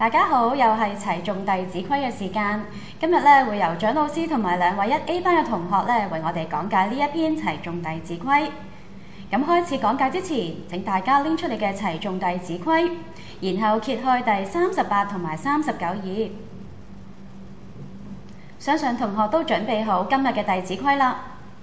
大家好，又係齊頌弟子規嘅時間。今日咧會由蔣老師同埋2位1A 班嘅同學咧為我哋講解呢一篇齊頌弟子規。咁開始講解之前，請大家拎出你嘅齊頌弟子規，然後揭開第38同埋39頁。相信同學都準備好今日嘅弟子規啦。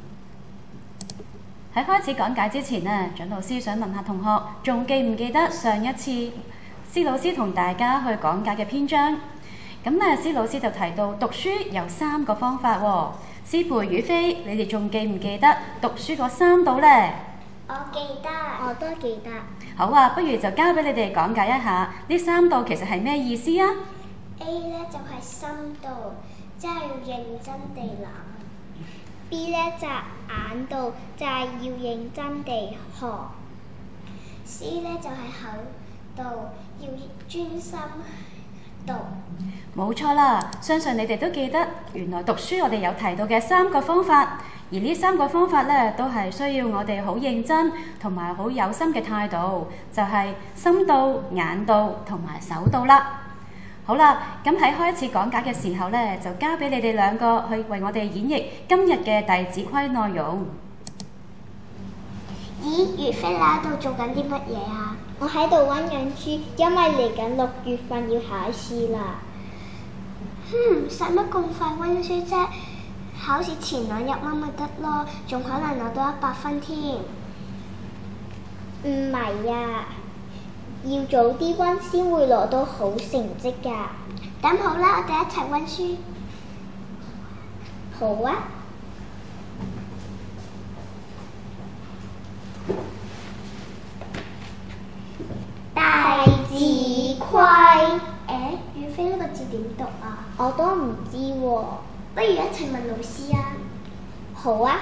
喺開始講解之前呢，蔣老師想問下同學，仲記唔記得上一次施老師同大家去講解嘅篇章？咁咧，施老師就提到讀書有3個方法喎。施培、雨飛，你哋仲記唔記得讀書嗰3道呢？ 我記得，我都記得。 好啊，不如就交俾你哋講解一下呢3道其實係咩意思啊 ？A 咧就係深度，即係要認真地諗。B 咧就係眼度，就係要認真地學。C 咧就係口度，要專心讀。 冇錯啦，相信你哋都記得，原來讀書我哋有提到嘅3個方法，而呢3個方法咧都係需要我哋好認真同埋好有心嘅態度，就係心度、眼度同埋手度啦。好啦，咁喺開始講解嘅時候咧，就交俾你哋2個去為我哋演繹今日嘅弟子規內容。 咦，如飛你喺度做緊啲乜嘢啊？我喺度溫緊書，因為嚟緊6月份要考試啦。使乜咁快溫書啫？考試前2日溫咪得咯，仲可能攞到100分添。唔係啊，要早啲溫先會攞到好成績㗎。咁好啦，我哋一齊溫書。好啊。弟子規。雨飛呢個字點讀啊？我都唔知喎。不如一齊問老師啊。好啊。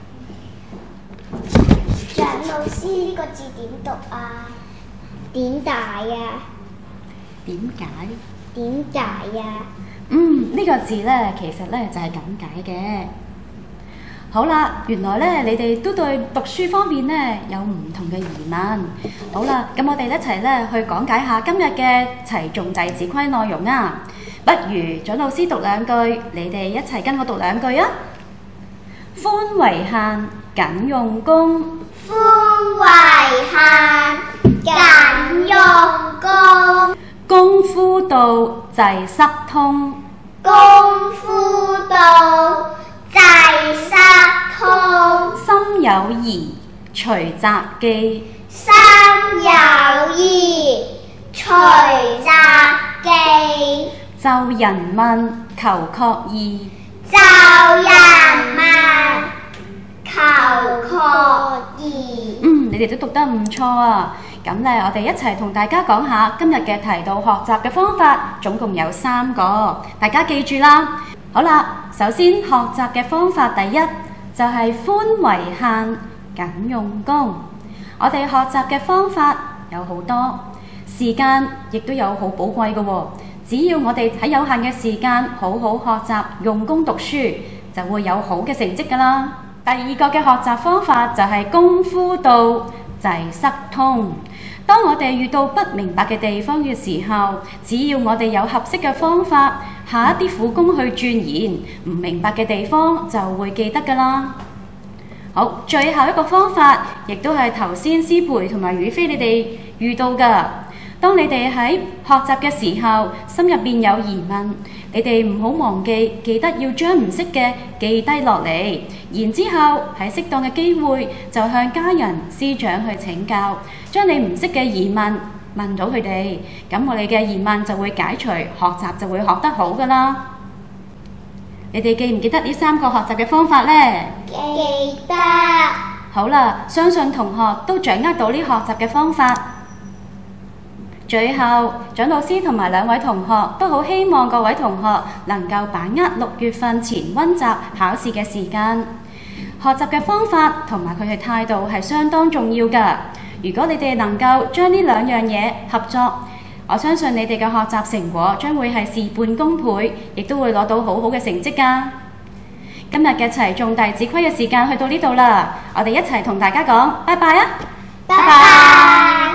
蔣老師，呢個字點讀啊？點解啊？ 點解？ 點解啊？ 呢個字咧，其實咧就係咁解嘅。好啦，原來咧你哋都對讀書方面咧有唔同嘅疑問。好啦，咁我哋一齊咧去講解下今日嘅齊頌弟子規內容啊。不如蔣老師讀2句，你哋一齊跟我讀2句啊。寬為限，謹用功。 寬為限，謹用功。 功夫到，濟塞通。 功夫到，濟塞通。 心有疑，徐澤記。 心有疑，徐澤記。 就人問，求確意。 就人問，求確意。 你哋都讀得唔錯啊！咁咧，我哋一齊同大家講下今日嘅提到學習嘅方法，總共有3個，大家記住啦。好啦，首先學習嘅方法第1就係寬為限，謹用功。我哋學習嘅方法有好多，時間亦都有好寶貴嘅喎。只要我哋喺有限嘅時間好好學習，用功讀書，就會有好嘅成績㗎啦。第2個嘅學習方法就係功夫到，濟塞通。當我哋遇到不明白嘅地方嘅時候，只要我哋有合適嘅方法，下一啲苦功去鑽研，唔明白嘅地方就會記得㗎啦。好，最後一個方法，亦都係頭先施培同埋雨飛你哋遇到㗎。當你哋喺學習嘅時候，心入邊有疑問，你哋唔好忘記，記得要將唔識嘅記低落嚟，然之後喺適當嘅機會就向家人、師長去請教，將你唔識嘅疑問問到佢哋，咁我哋嘅疑問就會解除，學習就會學得好㗎啦。你哋記唔記得呢3個學習嘅方法呢？ 記得。 好啦，相信同學都掌握到呢學習嘅方法。最後，蔣老師同埋2位同學都好希望各位同學能夠把握6月份前溫習考試嘅時間。學習嘅方法同埋佢嘅態度係相當重要㗎。如果你哋能夠將呢2樣嘢合作，我相信你哋嘅學習成果將會係事半功倍，亦都會攞到好好嘅成績㗎。今日嘅齊頌弟子規嘅時間去到呢度啦，我哋一齊同大家講拜拜啊！ 拜拜。